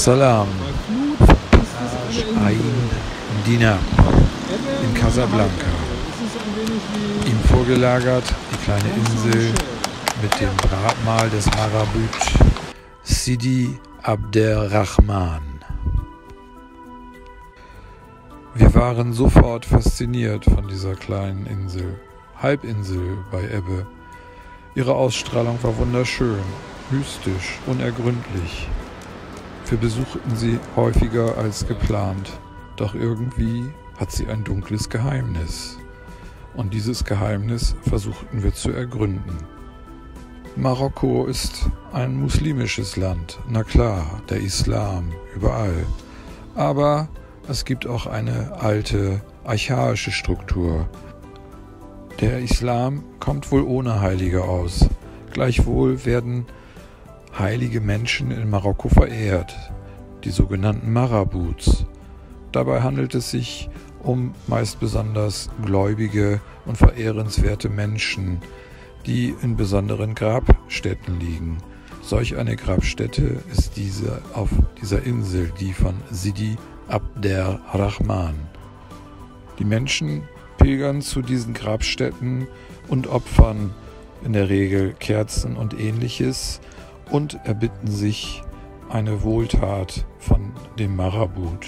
Salam Ain Dina in Casablanca. Ihm vorgelagert die kleine Insel mit dem Grabmal des Marabut Sidi Abderrahman. Wir waren sofort fasziniert von dieser kleinen Insel, Halbinsel bei Ebbe. Ihre Ausstrahlung war wunderschön, mystisch, unergründlich. Wir besuchten sie häufiger als geplant, doch irgendwie hat sie ein dunkles Geheimnis. Und dieses Geheimnis versuchten wir zu ergründen. Marokko ist ein muslimisches Land, na klar, der Islam überall. Aber es gibt auch eine alte, archaische Struktur. Der Islam kommt wohl ohne Heilige aus. Gleichwohl werden heilige Menschen in Marokko verehrt, die sogenannten Marabuts. Dabei handelt es sich um meist besonders gläubige und verehrenswerte Menschen, die in besonderen Grabstätten liegen. Solch eine Grabstätte ist diese auf dieser Insel, die von Sidi Abderrahman. Die Menschen pilgern zu diesen Grabstätten und opfern in der Regel Kerzen und Ähnliches und erbitten sich eine Wohltat von dem Marabut.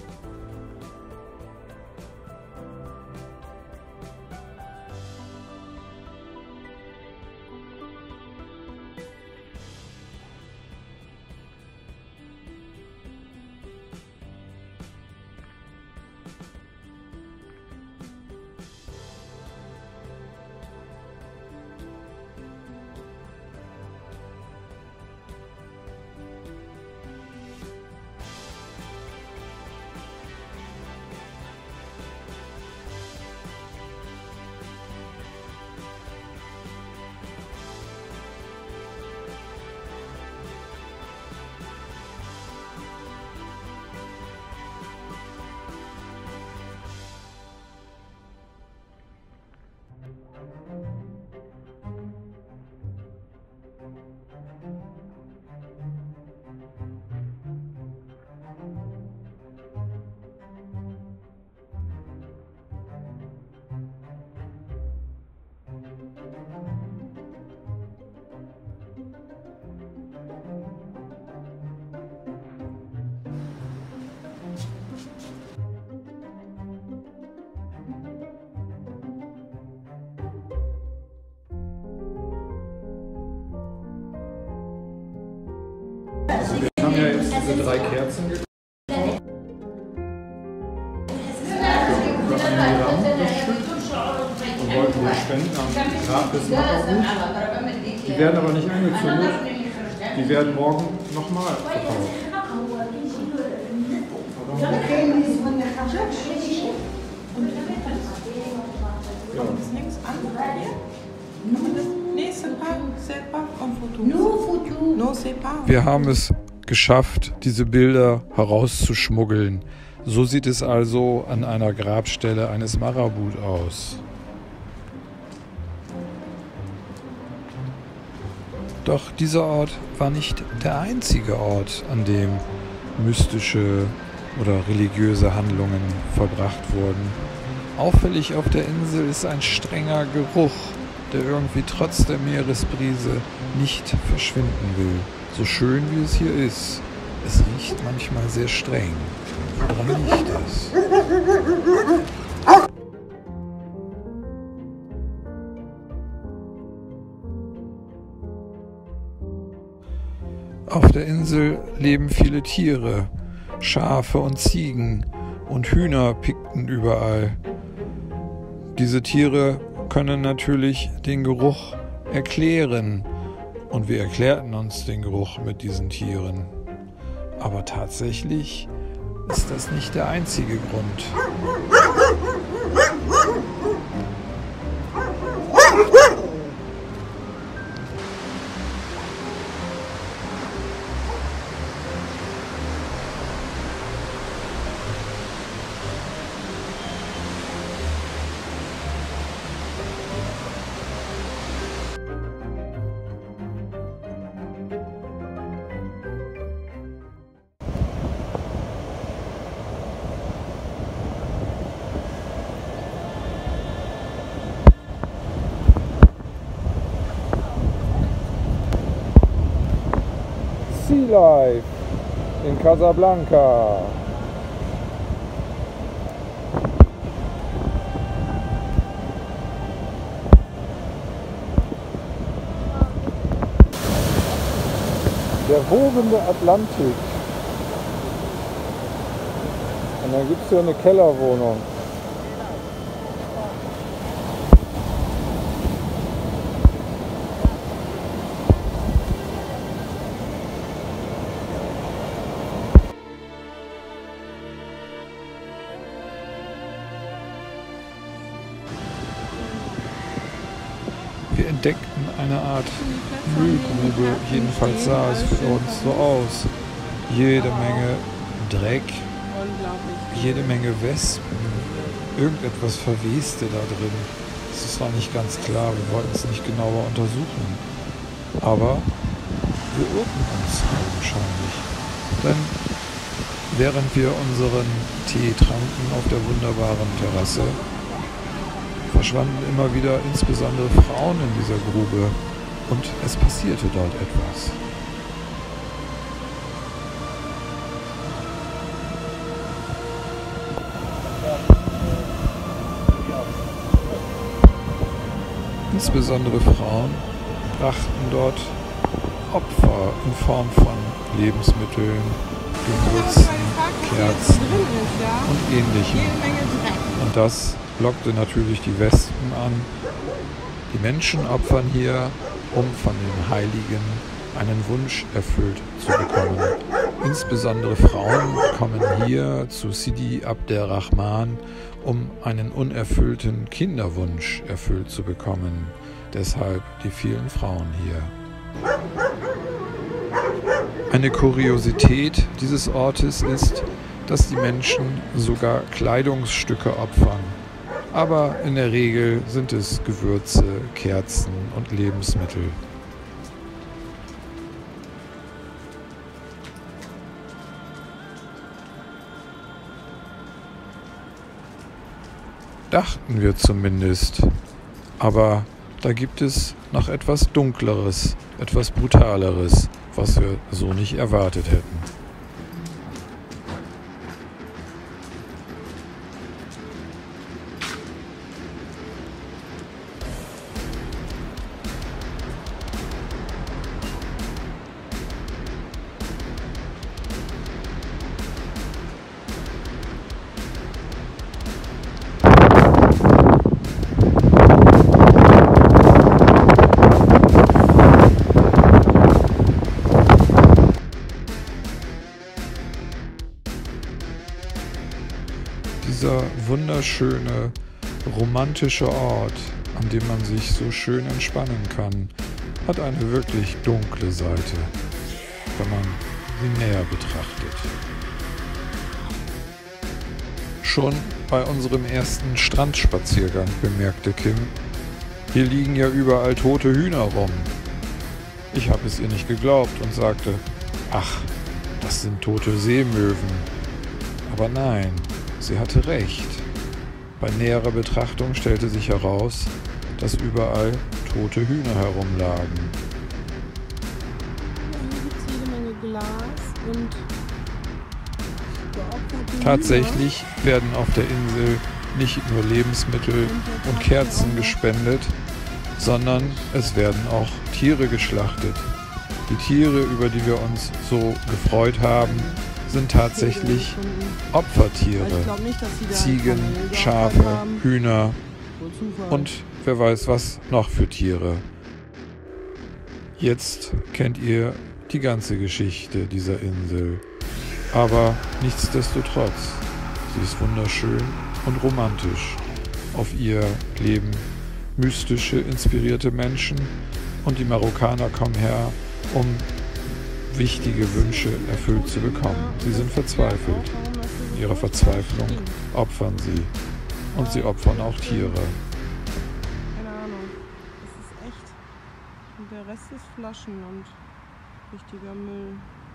Wir haben ja jetzt diese 3 Kerzen gekauft. Für 1 Gramm das Stück und wollten wir spenden am Grab des Marabut. Die werden aber nicht angezündet. Die werden morgen nochmal verkauft. Wir haben es geschafft, diese Bilder herauszuschmuggeln. So sieht es also an einer Grabstelle eines Marabut aus. Doch dieser Ort war nicht der einzige Ort, an dem mystische oder religiöse Handlungen verbracht wurden. Auffällig auf der Insel ist ein strenger Geruch, der irgendwie trotz der Meeresbrise nicht verschwinden will. So schön wie es hier ist, es riecht manchmal sehr streng. Woran liegt das? Auf der Insel leben viele Tiere, Schafe und Ziegen und Hühner pickten überall. Diese Tiere können natürlich den Geruch erklären und wir erklärten uns den Geruch mit diesen Tieren. Aber tatsächlich ist das nicht der einzige Grund. Sea Life in Casablanca. Der wogende Atlantik. Und dann gibt es hier eine Kellerwohnung. Wir entdeckten eine Art Müllgrube, jedenfalls sah es für uns so aus. Jede Menge Dreck, jede Menge Wespen, irgendetwas verweste da drin. Das war nicht ganz klar, wir wollten es nicht genauer untersuchen. Aber wir irrten uns augenscheinlich. Denn während wir unseren Tee tranken auf der wunderbaren Terrasse, verschwanden immer wieder insbesondere Frauen in dieser Grube und es passierte dort etwas. Insbesondere Frauen brachten dort Opfer in Form von Lebensmitteln, Gewürzen, Kerzen und Ähnlichem. Und das lockte natürlich die Wespen an. Die Menschen opfern hier, um von den Heiligen einen Wunsch erfüllt zu bekommen. Insbesondere Frauen kommen hier zu Sidi Abderrahman, um einen unerfüllten Kinderwunsch erfüllt zu bekommen. Deshalb die vielen Frauen hier. Eine Kuriosität dieses Ortes ist, dass die Menschen sogar Kleidungsstücke opfern. Aber in der Regel sind es Gewürze, Kerzen und Lebensmittel. Dachten wir zumindest. Aber da gibt es noch etwas Dunkleres, etwas Brutaleres, was wir so nicht erwartet hätten. Dieser wunderschöne, romantische Ort, an dem man sich so schön entspannen kann, hat eine wirklich dunkle Seite, wenn man sie näher betrachtet. Schon bei unserem ersten Strandspaziergang bemerkte Kim, hier liegen ja überall tote Hühner rum. Ich habe es ihr nicht geglaubt und sagte, ach, das sind tote Seemöwen. Aber nein, sie hatte recht. Bei näherer Betrachtung stellte sich heraus, dass überall tote Hühner herumlagen. Hier gibt es jede Menge Glas und geopferte Tatsächlich werden auf der Insel nicht nur Lebensmittel und Kerzen gespendet, sondern es werden auch Tiere geschlachtet. Die Tiere, über die wir uns so gefreut haben, sind tatsächlich Opfertiere. Ziegen, Schafe, Hühner und wer weiß was noch für Tiere. Jetzt kennt ihr die ganze Geschichte dieser Insel. Aber nichtsdestotrotz, sie ist wunderschön und romantisch. Auf ihr leben mystische, inspirierte Menschen und die Marokkaner kommen her, um wichtige Wünsche erfüllt zu bekommen. Sie sind verzweifelt. In ihrer Verzweiflung opfern sie. Und sie opfern auch Tiere. Keine Ahnung. Das ist echt. Und der Rest ist Flaschen und richtiger Müll.